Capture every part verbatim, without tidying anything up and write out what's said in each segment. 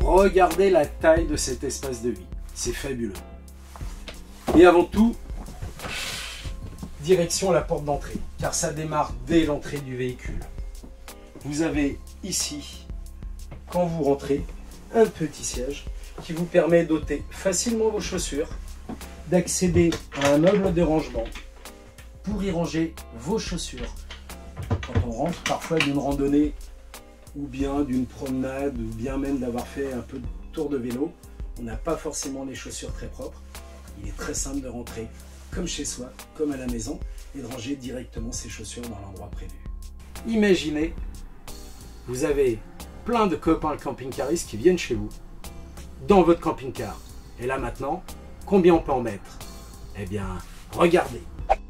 Regardez la taille de cet espace de vie. C'est fabuleux. Et avant tout, direction la porte d'entrée, car ça démarre dès l'entrée du véhicule. Vous avez ici, quand vous rentrez, un petit siège qui vous permet d'ôter facilement vos chaussures, d'accéder à un meuble de rangement pour y ranger vos chaussures. Quand on rentre parfois d'une randonnée ou bien d'une promenade ou bien même d'avoir fait un peu de tour de vélo, on n'a pas forcément les chaussures très propres. Il est très simple de rentrer comme chez soi, comme à la maison, et de ranger directement ses chaussures dans l'endroit prévu. Imaginez, vous avez plein de copains camping-caristes qui viennent chez vous, dans votre camping-car. Et là maintenant, combien on peut en mettre? Eh bien, regardez.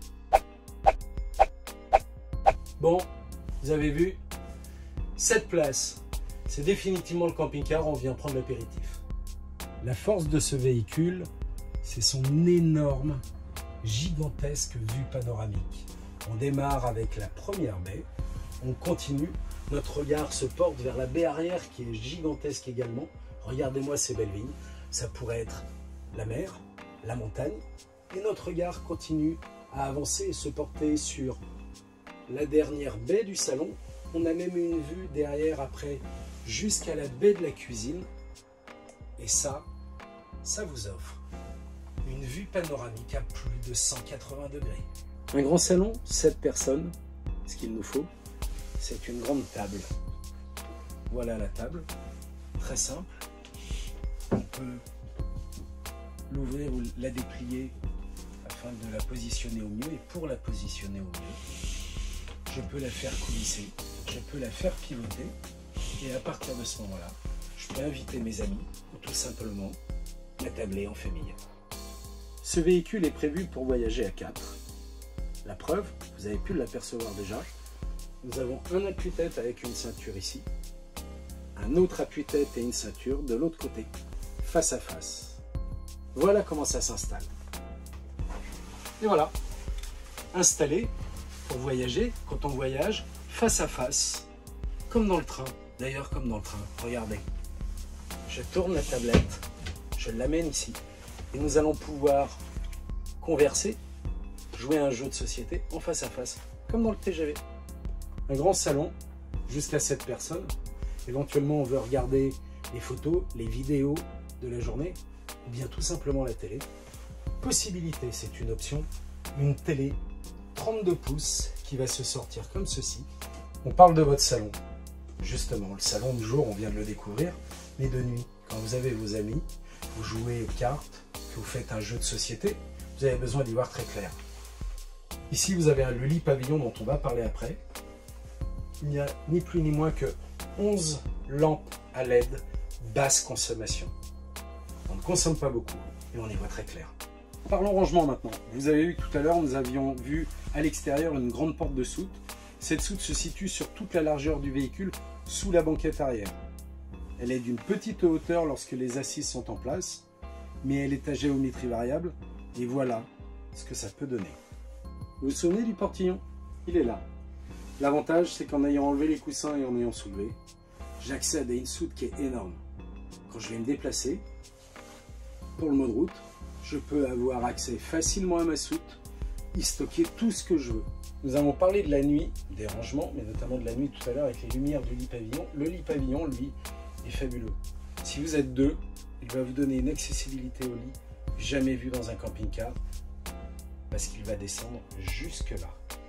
Bon, vous avez vu, cette place, c'est définitivement le camping-car, on vient prendre l'apéritif. La force de ce véhicule, c'est son énorme, gigantesque vue panoramique. On démarre avec la première baie, on continue, notre regard se porte vers la baie arrière qui est gigantesque également. Regardez-moi ces belles vignes, ça pourrait être la mer, la montagne, et notre regard continue à avancer et se porter sur la dernière baie du salon. On a même une vue derrière après jusqu'à la baie de la cuisine, et ça, ça vous offre une vue panoramique à plus de cent quatre-vingts degrés. Un grand salon, sept personnes, ce qu'il nous faut, c'est une grande table. Voilà la table, très simple. On peut l'ouvrir ou la déplier afin de la positionner au mieux. Et pour la positionner au mieux, je peux la faire coulisser, je peux la faire pivoter. Et à partir de ce moment-là, je peux inviter mes amis ou tout simplement la tabler en famille. Ce véhicule est prévu pour voyager à quatre. La preuve, vous avez pu l'apercevoir déjà, nous avons un appuie-tête avec une ceinture ici, un autre appuie-tête et une ceinture de l'autre côté, face à face. Voilà comment ça s'installe. Et voilà, installé pour voyager, quand on voyage, face à face, comme dans le train. D'ailleurs, comme dans le train, regardez. Je tourne la tablette, je l'amène ici, et nous allons pouvoir converser, jouer à un jeu de société en face à face, comme dans le T G V. Un grand salon, jusqu'à sept personnes. Éventuellement, on veut regarder les photos, les vidéos de la journée, ou bien tout simplement la télé. Possibilité, c'est une option, une télé trente-deux pouces qui va se sortir comme ceci. On parle de votre salon. Justement, le salon du jour, on vient de le découvrir, mais de nuit, quand vous avez vos amis, vous jouez aux cartes, que vous faites un jeu de société, vous avez besoin d'y voir très clair. Ici, vous avez le lit pavillon dont on va parler après. Il n'y a ni plus ni moins que onze lampes à L E D basse consommation. On ne consomme pas beaucoup et on y voit très clair. Parlons rangement maintenant. Vous avez vu que tout à l'heure, nous avions vu à l'extérieur une grande porte de soute. Cette soute se situe sur toute la largeur du véhicule, sous la banquette arrière. Elle est d'une petite hauteur lorsque les assises sont en place, mais elle est à géométrie variable, et voilà ce que ça peut donner. Vous vous souvenez du portillon? Il est là. L'avantage, c'est qu'en ayant enlevé les coussins et en ayant soulevé, j'accède à une soute qui est énorme. Quand je vais me déplacer, pour le mode route, je peux avoir accès facilement à ma soute, y stocker tout ce que je veux. Nous avons parlé de la nuit, des rangements, mais notamment de la nuit tout à l'heure avec les lumières du lit pavillon. Le lit pavillon, lui, est fabuleux. Si vous êtes deux, il va vous donner une accessibilité au lit jamais vue dans un camping-car, parce qu'il va descendre jusque là.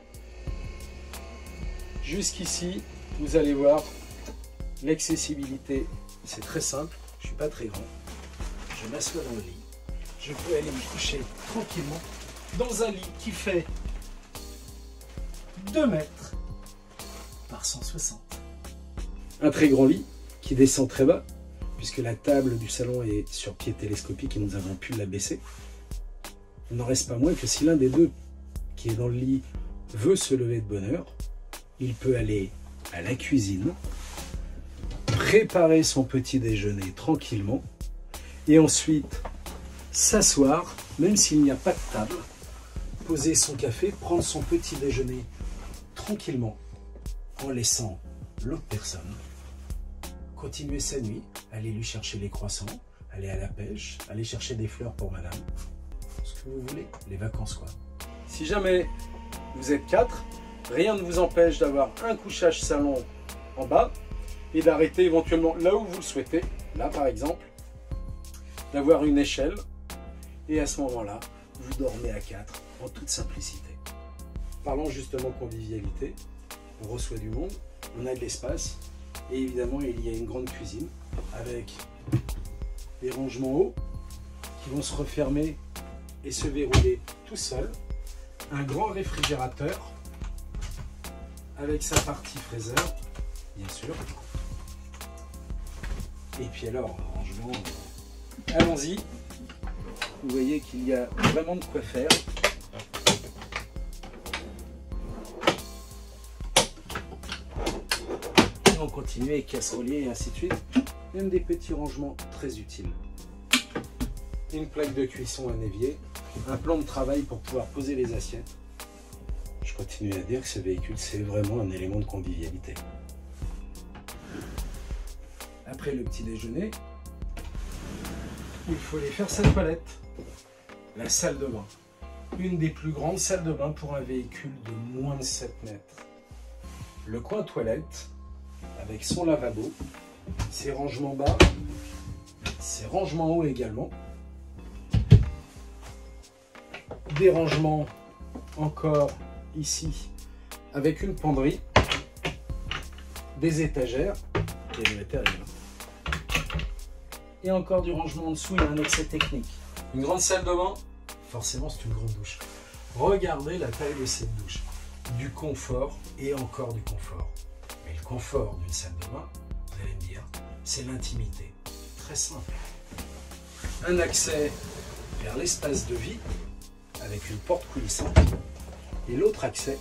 Jusqu'ici, vous allez voir l'accessibilité, c'est très simple, je ne suis pas très grand. Je m'assois dans le lit, je peux aller me coucher tranquillement dans un lit qui fait deux mètres par cent soixante. Un très grand lit qui descend très bas, puisque la table du salon est sur pied télescopique et nous avons pu la baisser. Il n'en reste pas moins que si l'un des deux qui est dans le lit veut se lever de bonne heure, il peut aller à la cuisine, préparer son petit déjeuner tranquillement et ensuite s'asseoir, même s'il n'y a pas de table, poser son café, prendre son petit déjeuner tranquillement en laissant l'autre personne continuer sa nuit, aller lui chercher les croissants, aller à la pêche, aller chercher des fleurs pour madame. Ce que vous voulez, les vacances quoi. Si jamais vous êtes quatre, rien ne vous empêche d'avoir un couchage salon en bas et d'arrêter éventuellement là où vous le souhaitez, là par exemple, d'avoir une échelle et à ce moment-là, vous dormez à quatre en toute simplicité. Parlons justement convivialité, on reçoit du monde, on a de l'espace et évidemment il y a une grande cuisine avec des rangements hauts qui vont se refermer et se verrouiller tout seul, un grand réfrigérateur avec sa partie freezer, bien sûr. Et puis alors, rangement, allons-y. Vous voyez qu'il y a vraiment de quoi faire. Et on continue avec casserolier et ainsi de suite. Même des petits rangements très utiles. Une plaque de cuisson, un évier, un plan de travail pour pouvoir poser les assiettes. Je continue à dire que ce véhicule, c'est vraiment un élément de convivialité. Après le petit déjeuner, il faut aller faire sa toilette. La salle de bain. Une des plus grandes salles de bain pour un véhicule de moins de sept mètres. Le coin toilette, avec son lavabo, ses rangements bas, ses rangements hauts également. Des rangements encore ici avec une penderie, des étagères et du matériel. Et encore du rangement en dessous, il y a un accès technique. Une grande salle de bain, forcément c'est une grande douche. Regardez la taille de cette douche. Du confort et encore du confort. Mais le confort d'une salle de bain, vous allez me dire, c'est l'intimité. Très simple. Un accès vers l'espace de vie avec une porte coulissante et l'autre accès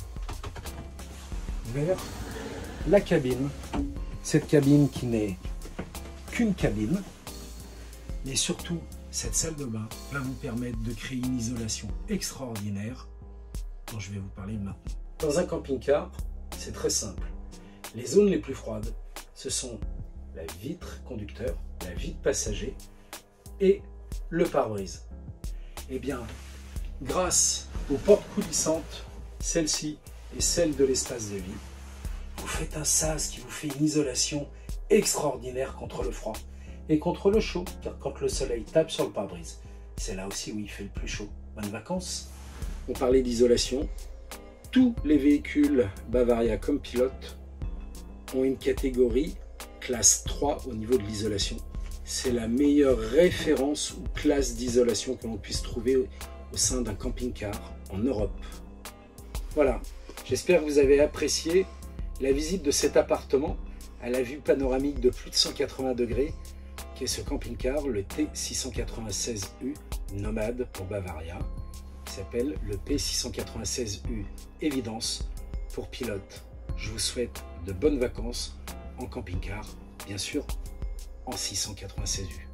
vers la cabine. Cette cabine qui n'est qu'une cabine, mais surtout cette salle de bain va vous permettre de créer une isolation extraordinaire dont je vais vous parler maintenant. Dans un camping-car, c'est très simple. Les zones les plus froides, ce sont la vitre conducteur, la vitre passager et le pare-brise. Eh bien, grâce aux portes coulissantes, celle-ci et celle de l'espace de vie, vous faites un sas qui vous fait une isolation extraordinaire contre le froid et contre le chaud, car quand le soleil tape sur le pare-brise, c'est là aussi où il fait le plus chaud. Bonnes vacances. On parlait d'isolation. Tous les véhicules Bavaria comme pilote ont une catégorie classe trois au niveau de l'isolation. C'est la meilleure référence ou classe d'isolation que l'on puisse trouver au sein d'un camping-car en Europe. Voilà, j'espère que vous avez apprécié la visite de cet appartement à la vue panoramique de plus de cent quatre-vingts degrés qu'est ce camping-car, le T six cent quatre-vingt-seize U Nomade pour Bavaria, qui s'appelle le P six cent quatre-vingt-seize U Évidence pour pilote. Je vous souhaite de bonnes vacances en camping-car, bien sûr en six cent quatre-vingt-seize U.